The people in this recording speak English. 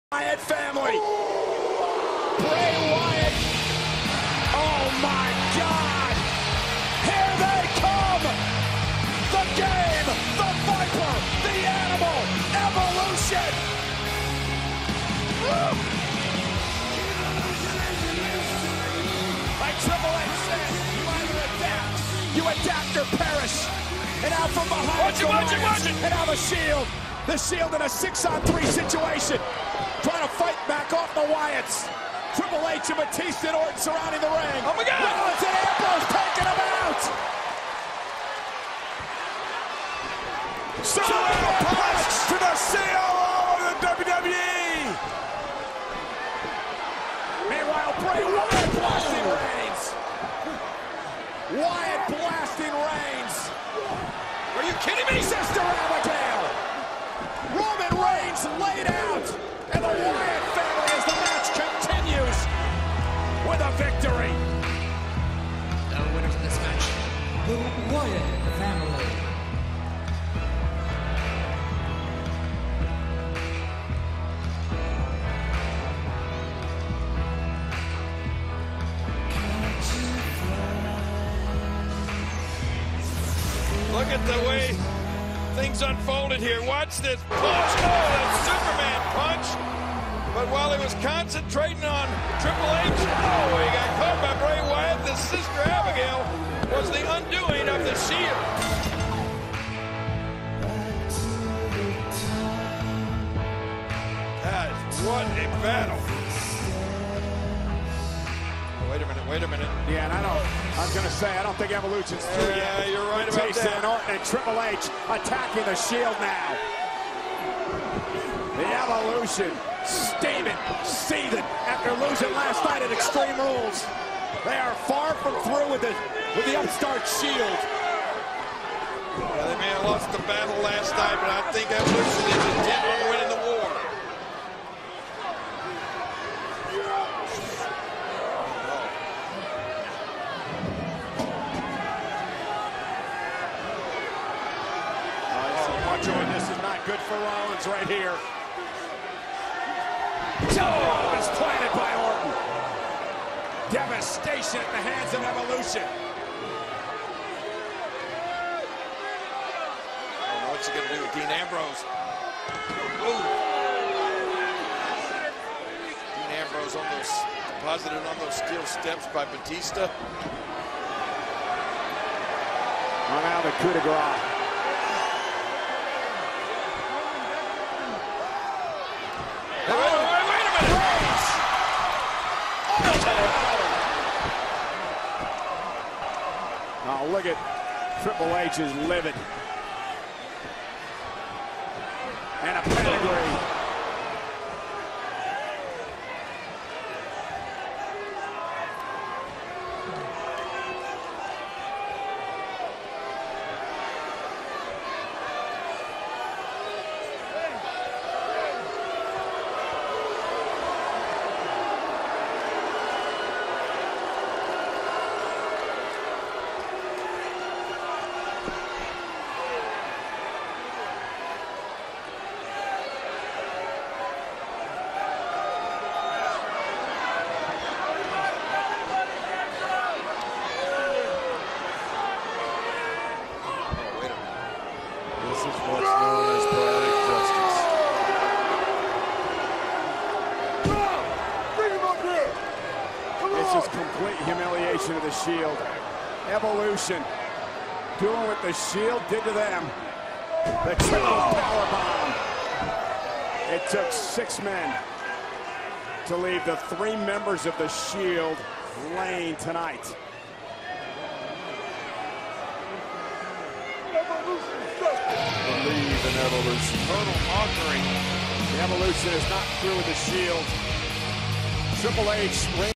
Wyatt family. Bray Wyatt. Oh my God. Here they come. The game, the Viper, the animal, evolution. Like Triple H said, you either adapt, you adapt or perish. And out from behind, watch it. And now the Shield. The Shield in a 6-on-3 situation. Trying to fight back off the Wyatts. Triple H and Batista and Orton surrounding the ring. Oh my God! Rollins and Ambrose taking him out. Super punch to the COO of the WWE. Meanwhile, Bray Wyatt blasting Reigns. Wyatt blasting Reigns. Are you kidding me? Sister Abigail. Roman Reigns laid out. And the Wyatt family, as the match continues, with a victory. The winners of this match, the Wyatt family. Look at the way things unfolded here. Watch this punch. Oh, that Superman punch. But while he was concentrating on Triple H, oh, he got caught by Bray Wyatt. The Sister Abigail was the undoing of the Shield. What a battle. Wait a minute. Yeah, and I was going to say, I don't think Evolution's through yet. Yeah, you're right about Batista that. and Orton and Triple H attacking the Shield now. The Evolution steaming, seething after losing last night at Extreme Rules. They are far from through with the upstart Shield. Yeah, they may have lost the battle last night, but I think Evolution is intent on winning the war. This is not good for Rollins right here. Oh, is planted by Orton. Devastation at the hands of Evolution. What's he going to do with Dean Ambrose? Ooh. Dean Ambrose on those, deposited on those steel steps by Batista. Oh, now the coup de grace. Wait a minute! Oh, look at Triple H is livid. And a pedigree. What's known as poetic justice. This is complete humiliation of the Shield. Evolution doing what the Shield did to them. The triple powerbomb. It took 6 men to leave the 3 members of the Shield laying tonight. Believe in Evolution. Total mockery. The Evolution is not through with the Shield. Triple H